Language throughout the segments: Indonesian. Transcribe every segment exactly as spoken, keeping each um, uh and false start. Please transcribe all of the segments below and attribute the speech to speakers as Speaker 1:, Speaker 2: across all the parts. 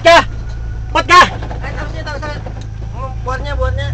Speaker 1: kah? Muat kah?
Speaker 2: Eh, tahu sih, tahu saya. Buatnya, buatnya.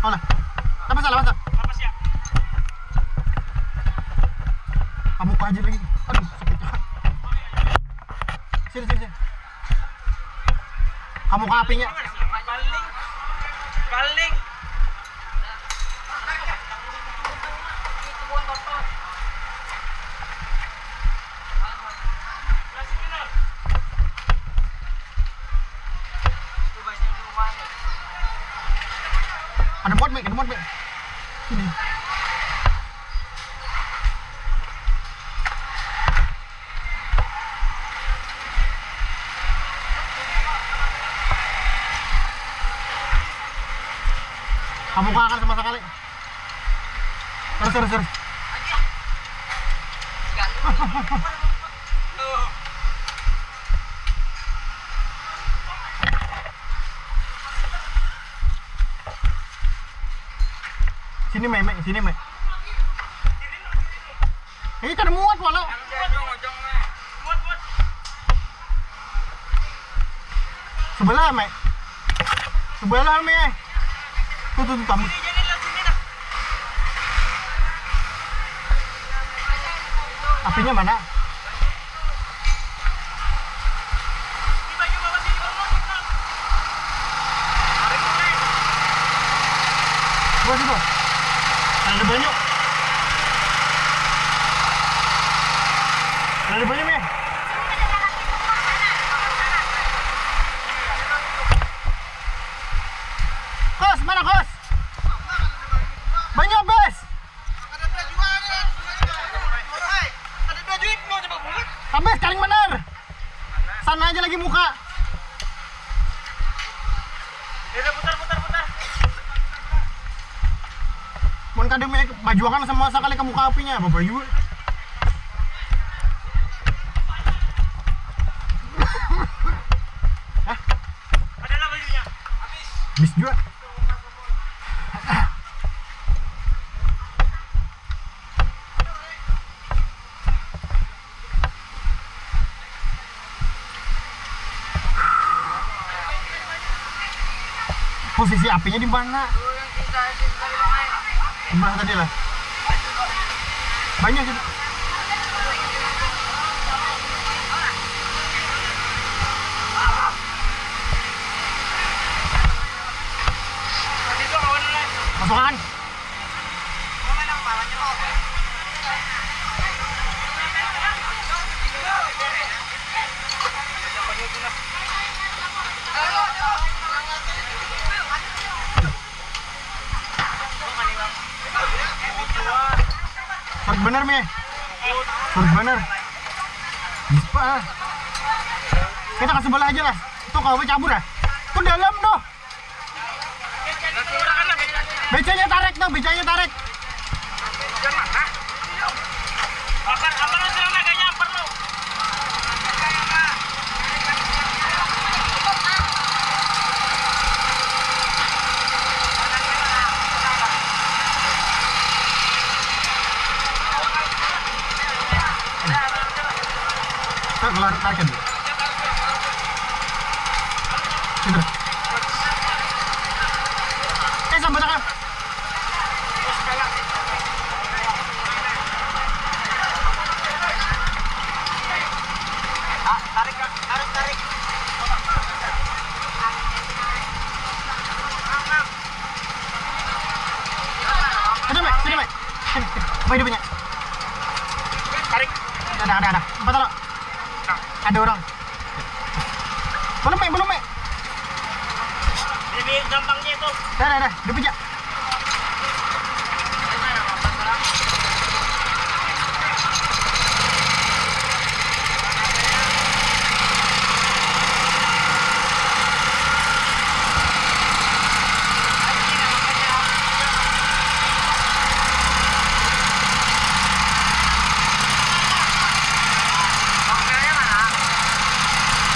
Speaker 1: Olah. Apa salah masa?
Speaker 3: Apa sih ya?
Speaker 1: Kamu aja lagi. Aduh, sakit. Sini sini sini. Kamu ke apinya.
Speaker 3: Paling paling
Speaker 1: Ada mod mek, ada mod mek. Sini. Kamu gak akan sama sekali. Terus terus terus. Sini mek, mek, sini mek. Ini kan muat walau.
Speaker 3: muat muat.
Speaker 1: Sebelah mek. Sebelah mek. Tuh tuh tuh tamu. Apinya mana? Buat situ. Ada banyak. Ada banyak nih. Kos, mana kos? Banyak bes. Habis kaling bener. Sana aja lagi muka.
Speaker 3: Udah putar putar putar.
Speaker 1: Mun kadang bajuakan sama sekali ke muka apinya, apa baju? Hah?
Speaker 3: Adalah bajunya. Habis.
Speaker 1: Habis juga. Posisi apinya di mana? Sebelah tadi lah. Banyak gitu. Masukkan. Surut bener mi, surut bener. Bisa. Kita ke sebelah aja lah. Tuh kau cabur ya. Tuh dalam tuh. Becanya tarik tuh, becanya tarik.
Speaker 3: Apa apa lu sih naganya perlu?
Speaker 1: Keluar tarik dulu. Sini. Eh sampai tangan.
Speaker 3: Ah, tarik harus tarik.
Speaker 1: Sini Mek, sini Mek. Sini, sini. Apa hidupnya?
Speaker 3: Tarik.
Speaker 1: Ada, ada, ada. Empat tolong. Ada orang. Belum Mek, belum Mek.
Speaker 3: Lebih gampangnya itu.
Speaker 1: Dah, dah, dah. Dipijak.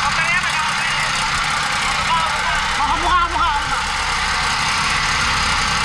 Speaker 1: Buka, buka, buka.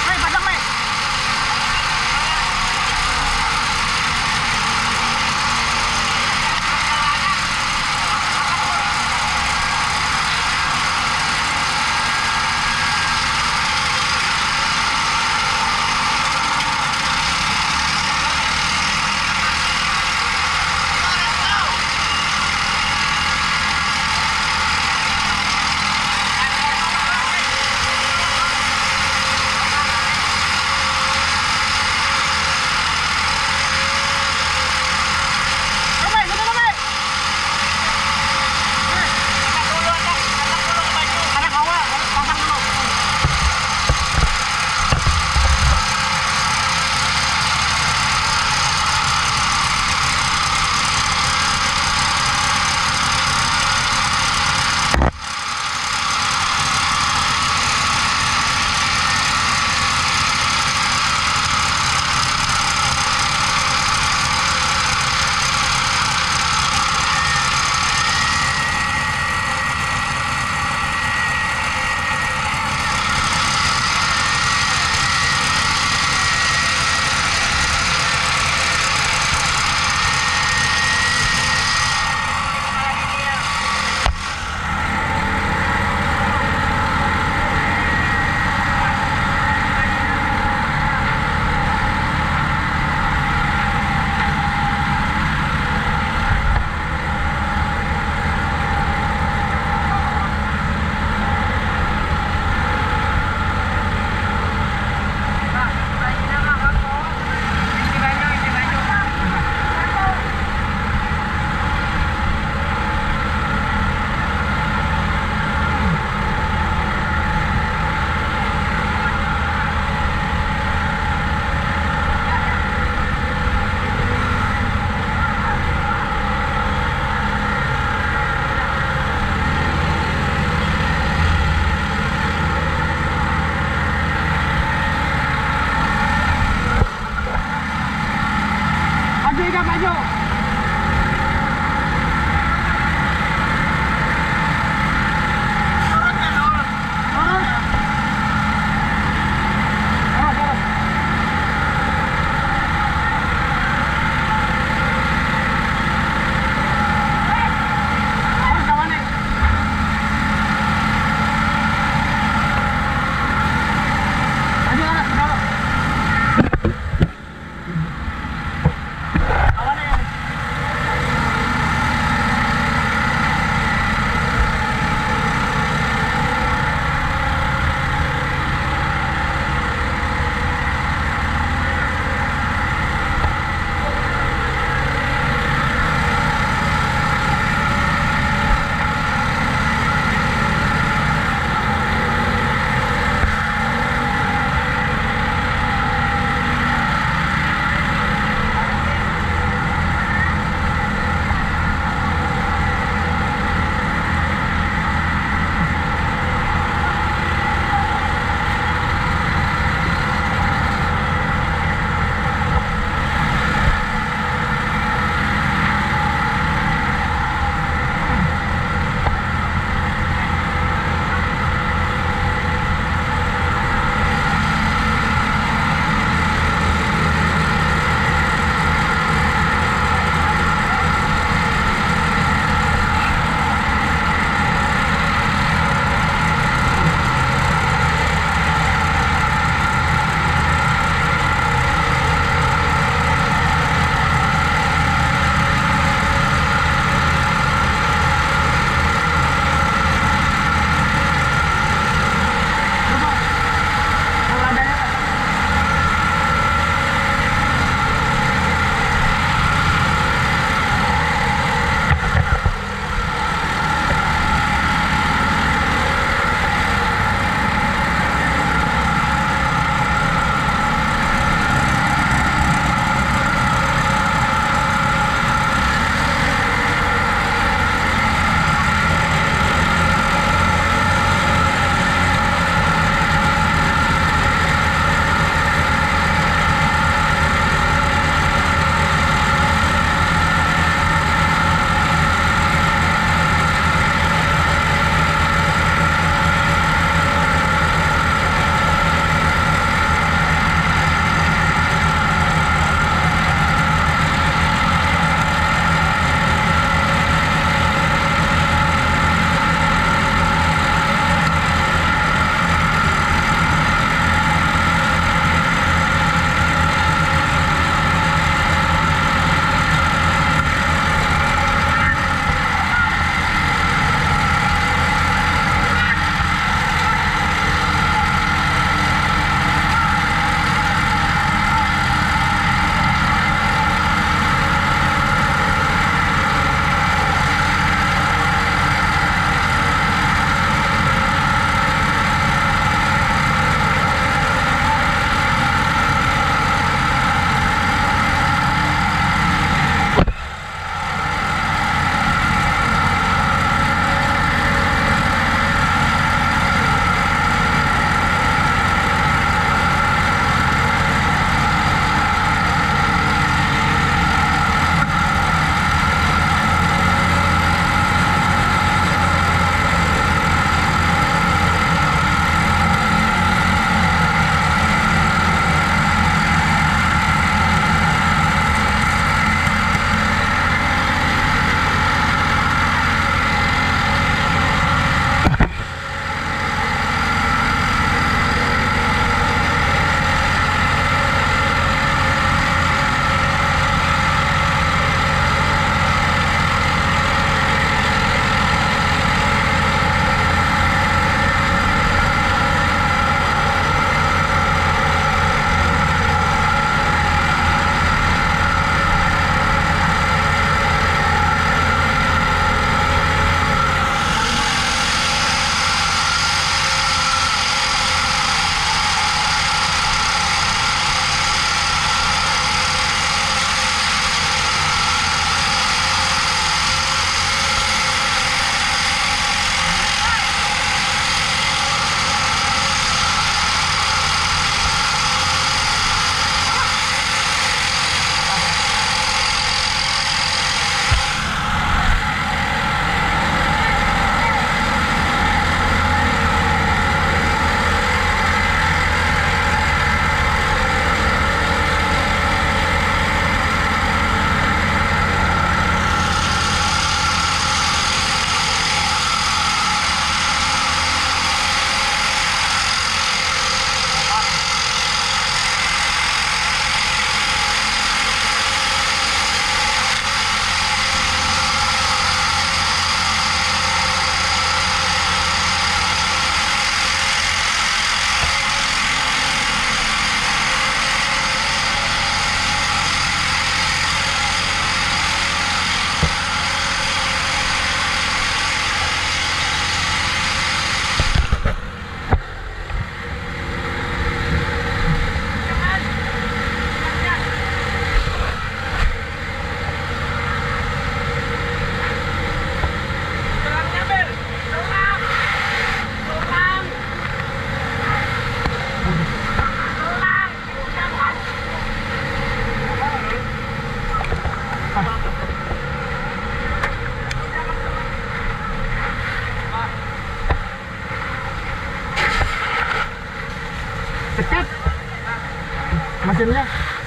Speaker 1: mesinnya.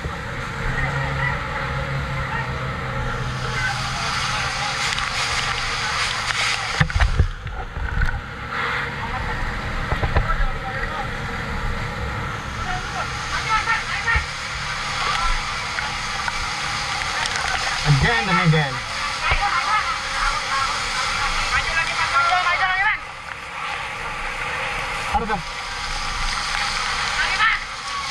Speaker 1: Again and again.
Speaker 3: Maju lagi, maju, maju lagi, Man.
Speaker 1: Harus dah.
Speaker 3: Lagi, Man.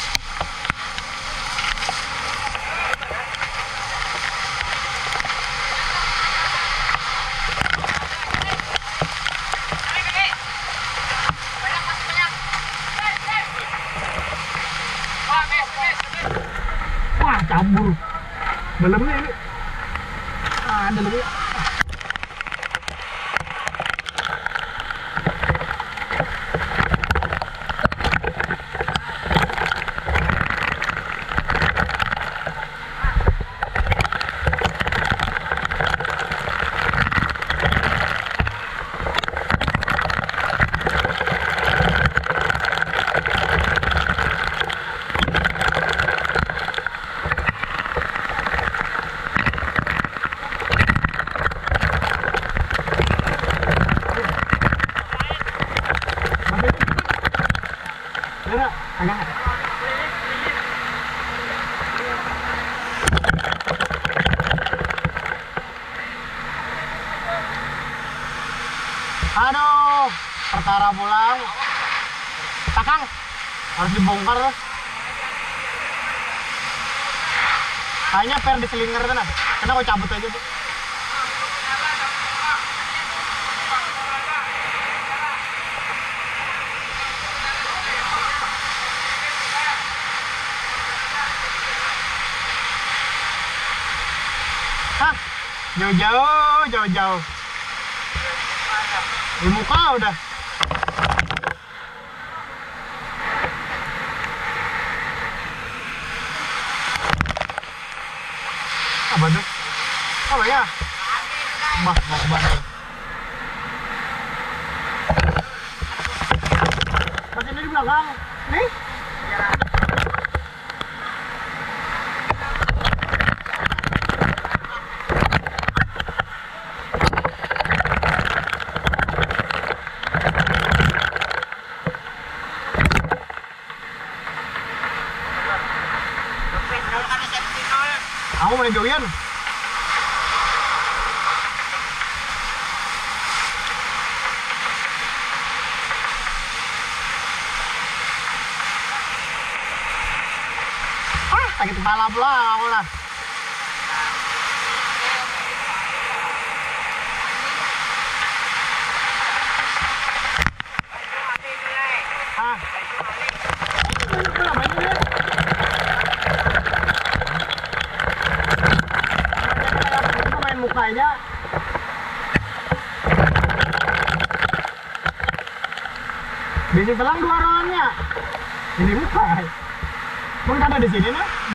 Speaker 3: Kaki, kaki. Banyak, Mas, banyak. Wah, mes, mes, mes.
Speaker 1: Wah, cabur. Dalamnya ini. Ah, dalamnya. Mana? Agak. Aduh, perkara pulang. Takang, harus dibongkar. Kayaknya per di slinger tuh nah. Karena aku cabut aja tuh. Hah? Jauh-jauh, jauh-jauh. Di muka udah. Apa tuh? Apa ya? Bah, bah, bah. Masih ada di belakang. Nih. Aku mau join. Ah, sakit kepala pula aku lah. Ah. Mukanya bisa telang dua orangnya ini muka pun ada di sini nah.